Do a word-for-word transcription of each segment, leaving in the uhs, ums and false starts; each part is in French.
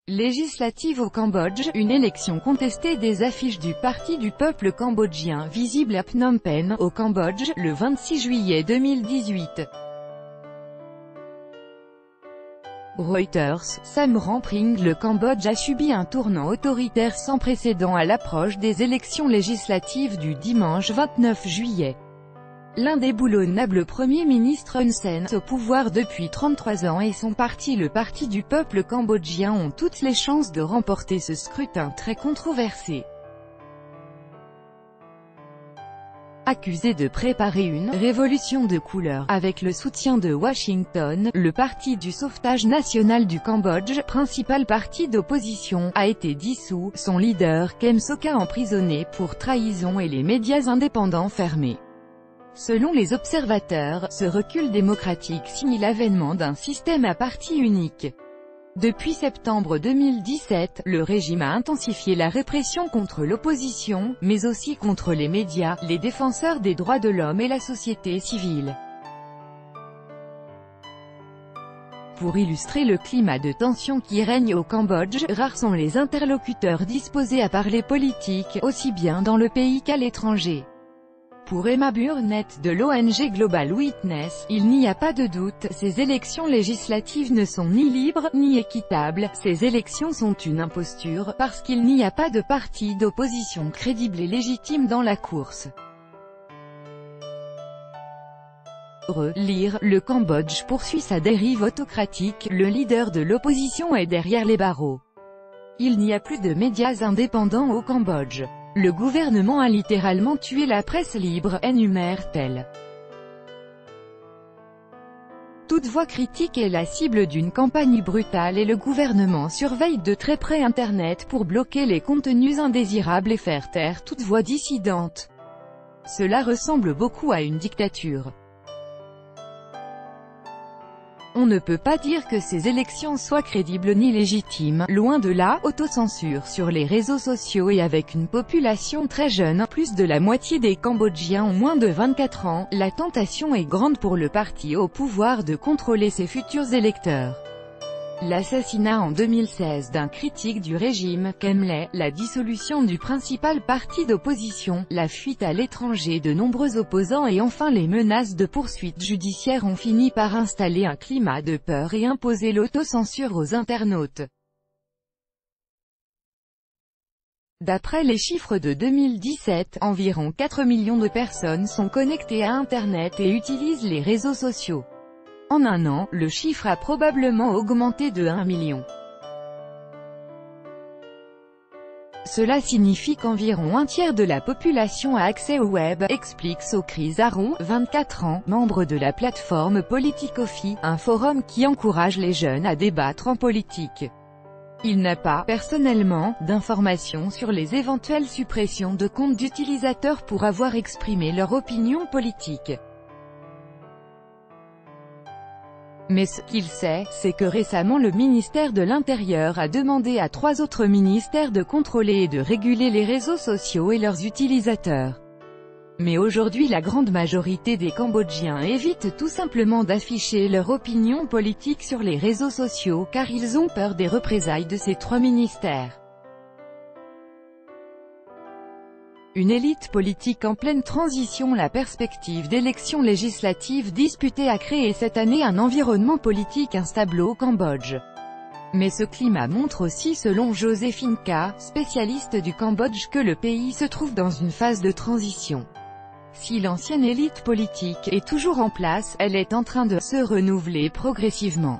Législative au Cambodge, une élection contestée. Des affiches du Parti du peuple cambodgien visibles à Phnom Penh, au Cambodge, le vingt-six juillet deux mille dix-huit. Reuters, Sam Rampring, le Cambodge a subi un tournant autoritaire sans précédent à l'approche des élections législatives du dimanche vingt-neuf juillet. L'indéboulonnable Premier ministre Hun Sen, au pouvoir depuis trente-trois ans, et son parti le Parti du peuple cambodgien ont toutes les chances de remporter ce scrutin très controversé. Accusé de préparer une « révolution de couleur » avec le soutien de Washington, le Parti du sauvetage national du Cambodge, principal parti d'opposition, a été dissous, son leader Kem Sokha emprisonné pour trahison et les médias indépendants fermés. Selon les observateurs, ce recul démocratique signe l'avènement d'un système à parti unique. Depuis septembre deux mille dix-sept, le régime a intensifié la répression contre l'opposition, mais aussi contre les médias, les défenseurs des droits de l'homme et la société civile. Pour illustrer le climat de tension qui règne au Cambodge, rares sont les interlocuteurs disposés à parler politique, aussi bien dans le pays qu'à l'étranger. Pour Emma Burnett de l'O N G Global Witness, il n'y a pas de doute, ces élections législatives ne sont ni libres, ni équitables, ces élections sont une imposture, parce qu'il n'y a pas de parti d'opposition crédible et légitime dans la course. Relire, le Cambodge poursuit sa dérive autocratique, le leader de l'opposition est derrière les barreaux. Il n'y a plus de médias indépendants au Cambodge. Le gouvernement a littéralement tué la presse libre, énumère-t-elle. Toute voix critique est la cible d'une campagne brutale et le gouvernement surveille de très près Internet pour bloquer les contenus indésirables et faire taire toute voix dissidente. Cela ressemble beaucoup à une dictature. On ne peut pas dire que ces élections soient crédibles ni légitimes, loin de là. Autocensure sur les réseaux sociaux et avec une population très jeune, plus de la moitié des Cambodgiens ont moins de vingt-quatre ans, la tentation est grande pour le parti au pouvoir de contrôler ses futurs électeurs. L'assassinat en deux mille seize d'un critique du régime, Kem Lay, la dissolution du principal parti d'opposition, la fuite à l'étranger de nombreux opposants et enfin les menaces de poursuites judiciaires ont fini par installer un climat de peur et imposer l'autocensure aux internautes. D'après les chiffres de deux mille dix-sept, environ quatre millions de personnes sont connectées à Internet et utilisent les réseaux sociaux. En un an, le chiffre a probablement augmenté de un million. Cela signifie qu'environ un tiers de la population a accès au web, explique Sokri Zaron, vingt-quatre ans, membre de la plateforme Politicofi, un forum qui encourage les jeunes à débattre en politique. Il n'a pas, personnellement, d'informations sur les éventuelles suppressions de comptes d'utilisateurs pour avoir exprimé leur opinion politique. Mais ce qu'il sait, c'est que récemment le ministère de l'Intérieur a demandé à trois autres ministères de contrôler et de réguler les réseaux sociaux et leurs utilisateurs. Mais aujourd'hui la grande majorité des Cambodgiens évitent tout simplement d'afficher leur opinion politique sur les réseaux sociaux car ils ont peur des représailles de ces trois ministères. Une élite politique en pleine transition. La perspective d'élections législatives disputées a créé cette année un environnement politique instable au Cambodge. Mais ce climat montre aussi, selon Joséphine Ka, spécialiste du Cambodge, que le pays se trouve dans une phase de transition. Si l'ancienne élite politique est toujours en place, elle est en train de se renouveler progressivement.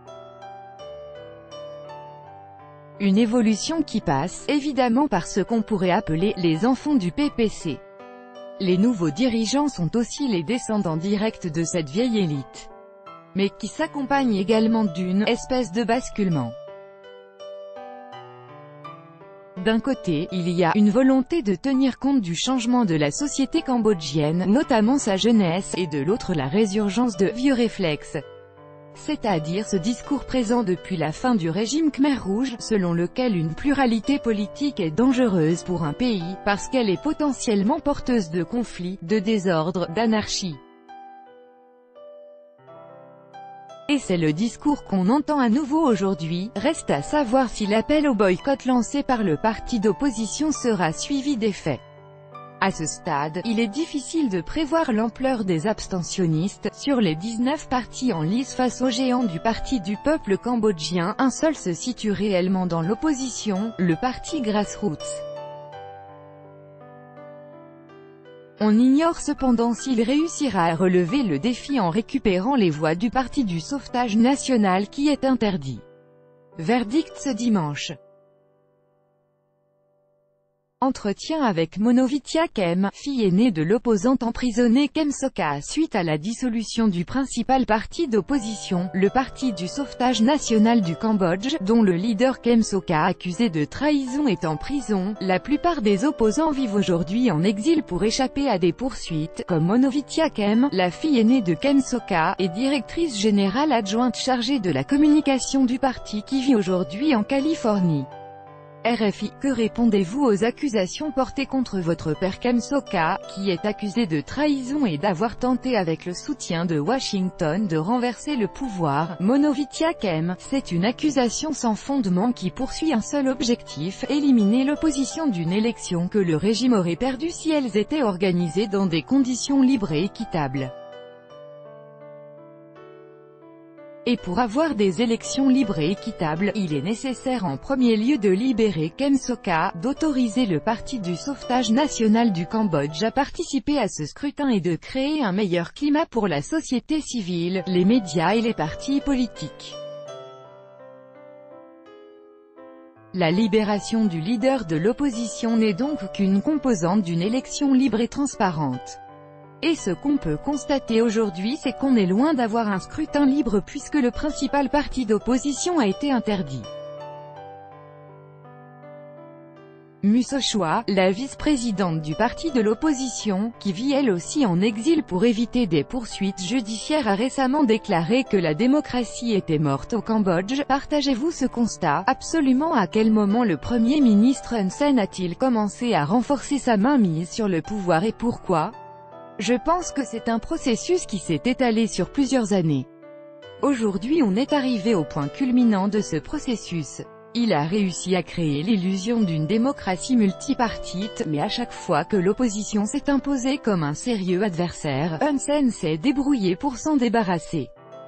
Une évolution qui passe, évidemment, par ce qu'on pourrait appeler « les enfants du P P C ». Les nouveaux dirigeants sont aussi les descendants directs de cette vieille élite, mais qui s'accompagne également d'une « espèce de basculement ». D'un côté, il y a une volonté de tenir compte du changement de la société cambodgienne, notamment sa jeunesse, et de l'autre la résurgence de « vieux réflexes ». C'est-à-dire ce discours présent depuis la fin du régime Khmer Rouge, selon lequel une pluralité politique est dangereuse pour un pays, parce qu'elle est potentiellement porteuse de conflits, de désordre, d'anarchie. Et c'est le discours qu'on entend à nouveau aujourd'hui. Reste à savoir si l'appel au boycott lancé par le parti d'opposition sera suivi des faits. À ce stade, il est difficile de prévoir l'ampleur des abstentionnistes. Sur les dix-neuf partis en lice face au géant du Parti du peuple cambodgien, un seul se situe réellement dans l'opposition, le parti Grassroots. On ignore cependant s'il réussira à relever le défi en récupérant les voix du Parti du sauvetage national qui est interdit. Verdict ce dimanche. Entretien avec Monovitia Kem, fille aînée de l'opposante emprisonnée Kem Sokha suite à la dissolution du principal parti d'opposition, le Parti du sauvetage national du Cambodge, dont le leader Kem Sokha accusé de trahison est en prison. La plupart des opposants vivent aujourd'hui en exil pour échapper à des poursuites, comme Monovitia Kem, la fille aînée de Kem Sokha, et directrice générale adjointe chargée de la communication du parti qui vit aujourd'hui en Californie. R F I, que répondez-vous aux accusations portées contre votre père Kem Sokha, qui est accusé de trahison et d'avoir tenté avec le soutien de Washington de renverser le pouvoir? Monovitia Kem, c'est une accusation sans fondement qui poursuit un seul objectif, éliminer l'opposition d'une élection que le régime aurait perdue si elles étaient organisées dans des conditions libres et équitables. Et pour avoir des élections libres et équitables, il est nécessaire en premier lieu de libérer Kem Sokha, d'autoriser le Parti du sauvetage national du Cambodge à participer à ce scrutin et de créer un meilleur climat pour la société civile, les médias et les partis politiques. La libération du leader de l'opposition n'est donc qu'une composante d'une élection libre et transparente. Et ce qu'on peut constater aujourd'hui c'est qu'on est loin d'avoir un scrutin libre puisque le principal parti d'opposition a été interdit. Muso Chua, la vice-présidente du parti de l'opposition, qui vit elle aussi en exil pour éviter des poursuites judiciaires, a récemment déclaré que la démocratie était morte au Cambodge. Partagez-vous ce constat? Absolument. À quel moment le Premier ministre Hun Sen a-t-il commencé à renforcer sa mainmise sur le pouvoir et pourquoi? Je pense que c'est un processus qui s'est étalé sur plusieurs années. Aujourd'hui on est arrivé au point culminant de ce processus. Il a réussi à créer l'illusion d'une démocratie multipartite, mais à chaque fois que l'opposition s'est imposée comme un sérieux adversaire, Hun Sen s'est débrouillé pour s'en débarrasser.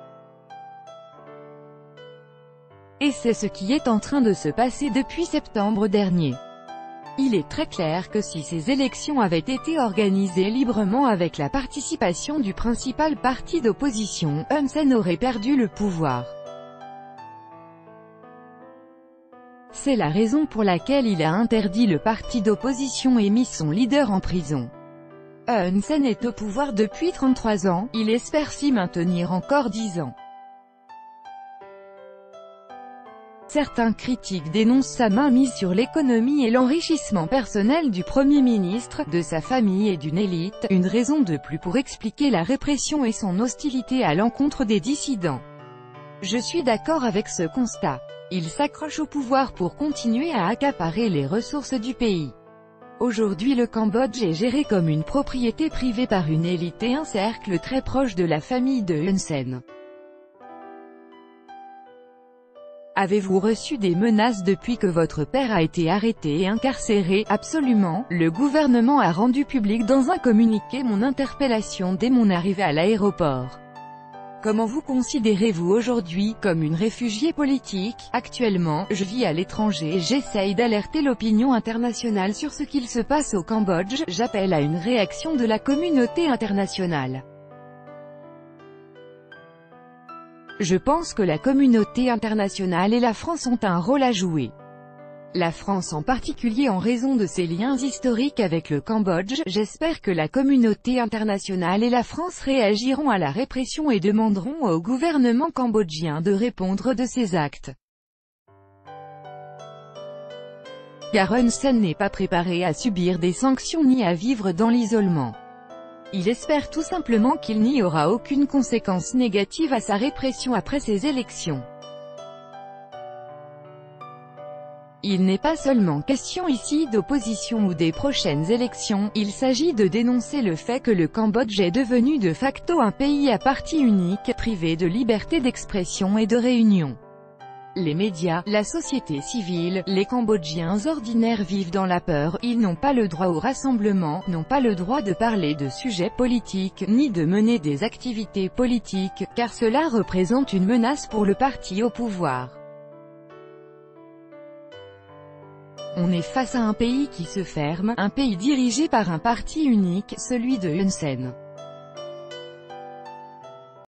Et c'est ce qui est en train de se passer depuis septembre dernier. Il est très clair que si ces élections avaient été organisées librement avec la participation du principal parti d'opposition, Hun Sen aurait perdu le pouvoir. C'est la raison pour laquelle il a interdit le parti d'opposition et mis son leader en prison. Hun Sen est au pouvoir depuis trente-trois ans, il espère s'y maintenir encore dix ans. Certains critiques dénoncent sa mainmise sur l'économie et l'enrichissement personnel du Premier ministre, de sa famille et d'une élite, une raison de plus pour expliquer la répression et son hostilité à l'encontre des dissidents. Je suis d'accord avec ce constat. Il s'accroche au pouvoir pour continuer à accaparer les ressources du pays. Aujourd'hui le Cambodge est géré comme une propriété privée par une élite et un cercle très proche de la famille de Hun Sen. Avez-vous reçu des menaces depuis que votre père a été arrêté et incarcéré? Absolument. Le gouvernement a rendu public dans un communiqué mon interpellation dès mon arrivée à l'aéroport. Comment vous considérez-vous aujourd'hui? Comme une réfugiée politique? Actuellement, je vis à l'étranger et j'essaye d'alerter l'opinion internationale sur ce qu'il se passe au Cambodge. J'appelle à une réaction de la communauté internationale. Je pense que la communauté internationale et la France ont un rôle à jouer. La France en particulier en raison de ses liens historiques avec le Cambodge. J'espère que la communauté internationale et la France réagiront à la répression et demanderont au gouvernement cambodgien de répondre de ses actes. Car Hun Sen n'est pas préparé à subir des sanctions ni à vivre dans l'isolement. Il espère tout simplement qu'il n'y aura aucune conséquence négative à sa répression après ces élections. Il n'est pas seulement question ici d'opposition ou des prochaines élections, il s'agit de dénoncer le fait que le Cambodge est devenu de facto un pays à parti unique, privé de liberté d'expression et de réunion. Les médias, la société civile, les Cambodgiens ordinaires vivent dans la peur, ils n'ont pas le droit au rassemblement, n'ont pas le droit de parler de sujets politiques, ni de mener des activités politiques, car cela représente une menace pour le parti au pouvoir. On est face à un pays qui se ferme, un pays dirigé par un parti unique, celui de Hun Sen.